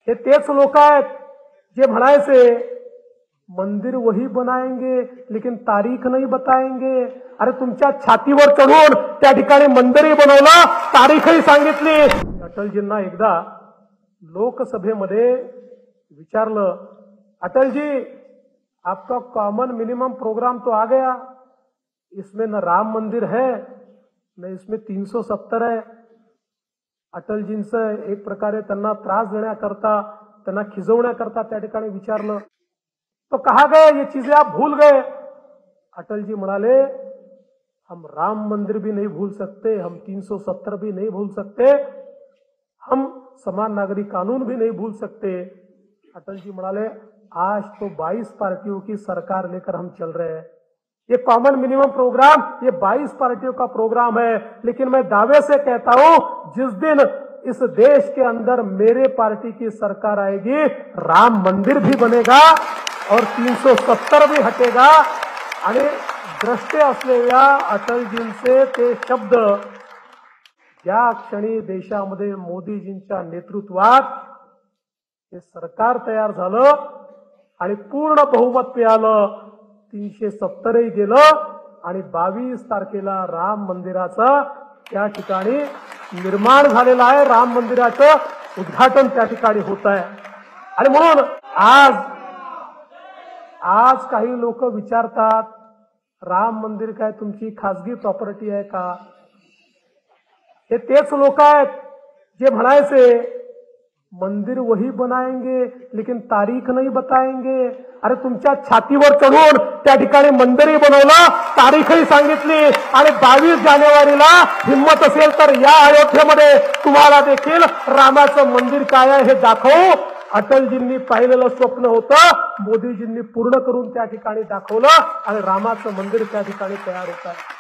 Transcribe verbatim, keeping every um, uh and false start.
हे तेच लोक आहेत जे म्हणायचे मंदिर वही बनाएंगे लेकिन तारीख नहीं बताएंगे। अरे तुमच्या छातीवर चढून त्या ठिकाणी मंदिरही बनवलं, तारीखही सांगितली। अटलजींना एकदा लोकसभेमध्ये विचारलं, अटल जी आपका कॉमन मिनिमम प्रोग्राम तो आ गया, इसमें न राम मंदिर है न इसमें तीन सौ सत्तर है। अटलजींचं एक प्रकारे त्यांना त्रास देण्याकरता, त्यांना खिजवण्याकरता त्या ठिकाणी विचारलं, तो कहा गए ये चीजें आप भूल गए। अटल जी म्हणाले, हम राम मंदिर भी नहीं भूल सकते, हम तीन सौ सत्तर भी नहीं भूल सकते, हम समान नागरिक कानून भी नहीं भूल सकते। अटल जी म्हणाले, आज तो बाईस पार्टियों की सरकार लेकर हम चल रहे हैं। ये कॉमन मिनिमम प्रोग्राम ये बाईस पार्टियों का प्रोग्राम है, लेकिन मैं दावे से कहता हूं जिस दिन इस देश के अंदर मेरे पार्टी की सरकार आएगी, राम मंदिर भी बनेगा और तीन सौ सत्तर भी हटेगा। आणि द्रष्टे असलेल्या अटलजींचे ते शब्द ज्या क्षणी देशामध्ये मोदीजींच्या नेतृत्वात हे सरकार तयार झालं आणि पूर्ण बहुमत मिळालं, तीनशे सत्तरही गेलं आणि बावीस तारखेला राम मंदिराचं त्या ठिकाणी निर्माण झालेलं आहे, राम मंदिराचं उद्घाटन त्या ठिकाणी होत आहे। आणि म्हणून आज आज काही लोक विचारतात, राम मंदिर काय तुमची खासगी प्रॉपर्टी आहे का? हे तेच लोक आहेत जे म्हणायचे मंदिर वही बनाएंगे लेकिन तारीख नहीं बताएंगे। अरे तुमच्या छातीवर चढून त्या ठिकाणी मंदिरही बनवलं, तारीखही सांगितली आणि बावीस जानेवारीला हिम्मत असेल तर या अयोध्येमध्ये तुम्हाला देखील रामाचं मंदिर काय आहे हे दाखवू। अटलजींनी पाहिलेलं स्वप्न होतं, मोदीजींनी पूर्ण करून त्या ठिकाणी दाखवलं आणि रामाचं मंदिर त्या ठिकाणी तयार होत आहे।